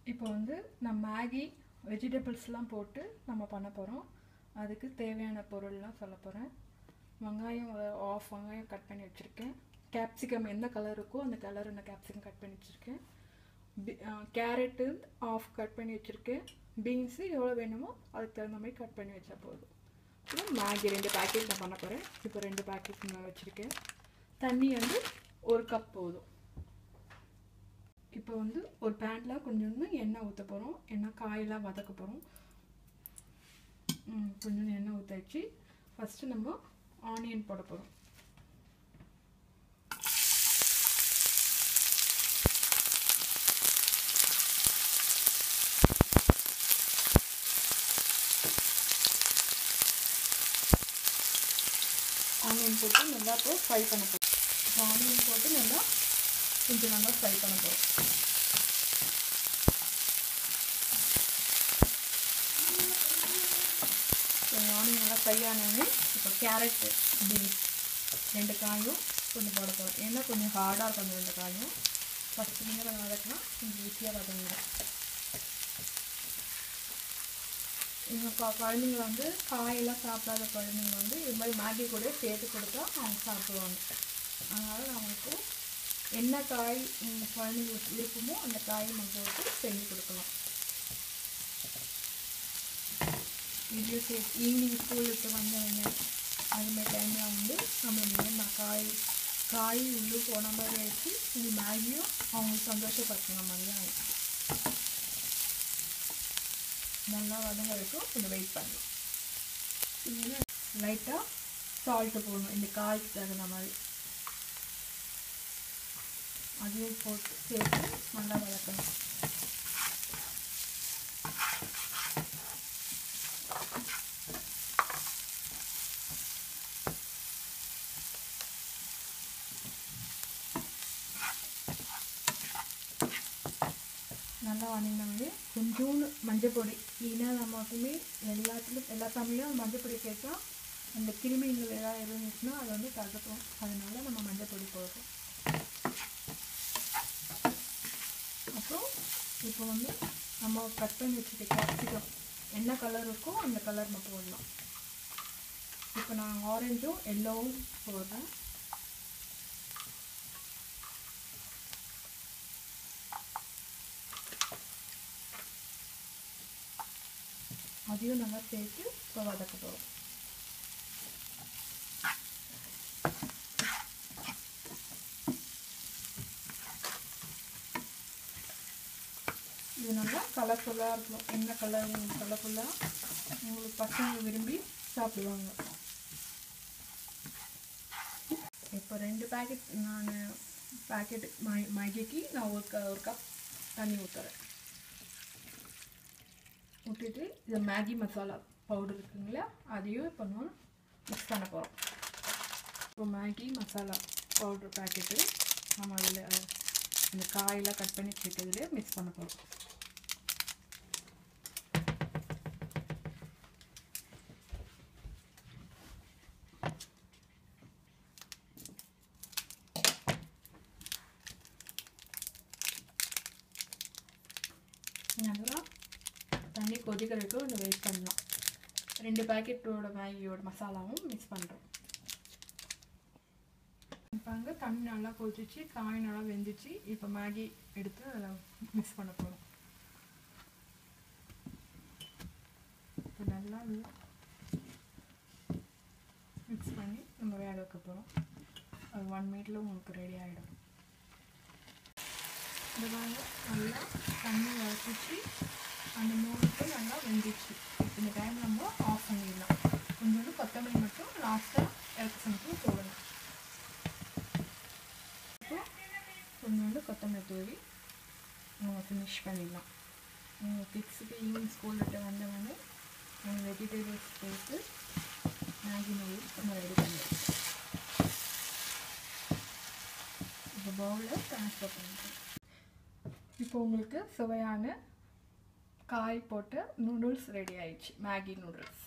இப்போ வந்து நான் மேகி வெஜிடபிள்ஸ்லாம் போட்டு நம்ம பண்ண போகிறோம். அதுக்கு தேவையான பொருள்லாம் சொல்ல போகிறேன். வெங்காயம் ஆஃப் வெங்காயம் கட் பண்ணி வச்சுருக்கேன். கேப்சிகம் எந்த கலர் இருக்கோ அந்த கலர் நான் கேப்சிகம் கட் பண்ணி வச்சுருக்கேன். கேரட்டு ஆஃப் கட் பண்ணி வச்சுருக்கேன். பீன்ஸு எவ்வளோ வேணுமோ அதுக்கு தகுந்த மாதிரி கட் பண்ணி வச்சா போதும். அப்புறம் மேகி 2 பேக்கெட் நான் பண்ண போகிறேன். இப்போ 2 பேக்கெட் நான் வச்சுருக்கேன். தண்ணி வந்து 1 கப் போதும். இப்போ வந்து ஒரு பேனில் கொஞ்சோண்டு எண்ணெய் ஊற்ற போகிறோம். காயெல்லாம் வதக்க போகிறோம். கொஞ்சோண்டு எண்ணெய் ஊற்ற வச்சு ஃபஸ்ட்டு நம்ம ஆனியன் போட போகிறோம். ஆனியன் போட்டு நல்லா இப்போ ஃப்ரை பண்ண போகிறோம். இப்போ ஆனியன் போட்டு கொஞ்சம் நல்லா ஃப்ரை பண்ண போகிறோம். ஆனியன் நல்லா ஃப்ரை ஆனோடனே இப்போ கேரட்டு பீன்ஸ் 2 காயும் கொஞ்சம் போட போகிறோம். ஏன்னா கொஞ்சம் ஹார்டாக இருக்கும் அந்த 2 காயும். ஃபஸ்ட்டு நீங்கள் கொஞ்சம் வதக்கினா கொஞ்சம் ஈஸியாக வதங்கிடும். எங்கள் குழந்தைங்க வந்து காயெல்லாம் சாப்பிடாத குழந்தைங்க வந்து இது மாதிரி மேகி கூட சேர்த்து கொடுத்தா அவங்க சாப்பிடுவாங்க. அதனால் நம்மளுக்கு என்ன காய் குழந்தைங்களுக்கு விருப்பமோ அந்த காயை நம்ம போட்டு செஞ்சு கொடுக்கலாம். இதையும் சேர்த்து ஈவினிங் ஸ்கூலுக்கு வந்தவங்க அதுமாதிரி டைமில் வந்து நம்ம காய் உள்ளே போன மாதிரி ஆயிடுச்சு. இது மேகியும் அவங்களுக்கு சந்தோஷப்படுத்துன மாதிரி ஆயிடுச்சு. நல்லா வதங்க வரைக்கும் கொஞ்சம் வெயிட் பண்ணலாம். இது லைட்டாக சால்ட்டு போடணும் இந்த காய்க்கு தகுந்த மாதிரி. அதையும் போட்டு சேர்த்து நல்லா வதக்கணும். நல்லா வதங்கினவங்க கொஞ்சோண்டு மஞ்சள் பொடி. ஏன்னா நமக்குமே எல்லா சமையலும் மஞ்சள் பொடி சேர்த்தா அந்த கிருமிகள் ஏதாவது இருந்துச்சுன்னா அது வந்து தடுக்கும். அதனால நம்ம மஞ்சள் பொடி போடுறோம். அப்புறம் இப்போ வந்து நம்ம கட் பண்ணி வச்சுருக்க கேப்சிகம் என்ன கலர் இருக்கோ அந்த கலர் நம்ம போடலாம். இப்போ நான் ஆரஞ்சும் எல்லோவும் போடுறேன். அதையும் நல்லா சேர்த்து இப்போ வதக்க போகிறோம். இது நல்லா கலர்ஃபுல்லாக இருக்கணும். என்ன கலர் கலர்ஃபுல்லாக உங்களுக்கு பசங்க விரும்பி சாப்பிடுவாங்க. இப்போ 2 பேக்கெட் மேகிக்கு நான் ஒரு கப் தண்ணி ஊற்றுறேன். ஊற்றிட்டு இது மேகி மசாலா பவுடர் இருக்குங்களா அதையும் இப்போ நம்ம மிக்ஸ் பண்ண போகிறோம். இப்போ மேகி மசாலா பவுடர் பேக்கெட்டு நம்ம அதில் இந்த காயெல்லாம் கட் பண்ணி வச்சுக்கிறதுலே மிக்ஸ் பண்ண போகிறோம். நல்லா தண்ணி கொதிக்கிற வரைக்கும் கொஞ்சம் வெயிட் பண்ணலாம். 2 பேக்கெட்டோட மேகியோட மசாலாவும் மிக்ஸ் பண்ணுறோம். இப்போ அங்கே தண்ணி நல்லா கொதிச்சு காய் நல்லா வெந்துச்சு. இப்போ மேகி எடுத்து அதில் மிக்ஸ் பண்ண போகிறோம். இப்போ நல்லா மிக்ஸ் பண்ணி நம்ம வேக வைக்க போகிறோம். அது 1 மினிட்ல உங்களுக்கு ரெடி ஆகிடும். இந்த மாதிரி நல்லா தண்ணி வதக்கிச்சு அந்த 3 நல்லா வெந்துச்சு. இந்த டைம் நம்ம ஆஃப் பண்ணிடலாம். கொஞ்சோண்டு கொத்தமல்லி மட்டும் லாஸ்ட்டாக இறக்க சமயத்தில் போடணும். இப்போ கொஞ்சோண்டு கொத்தமல்லி தூவி நம்ம ஃபினிஷ் பண்ணிடலாம். உங்கள் கிட்ஸுக்கு ஈவினிங் ஸ்கூல் விட்டு வந்தவங்க வெஜிடபிள்ஸ் சேர்த்து மேகி நூடுல்ஸ் நம்ம ரெடி பண்ணிடுவோம். இப்போ பவுலில் ட்ரான்ஸ்ஃபர் பண்ணிடுவோம். இப்போ உங்களுக்கு சுவையான காய் போட்டு நூடுல்ஸ் ரெடி ஆயிடுச்சு. Maggi noodles.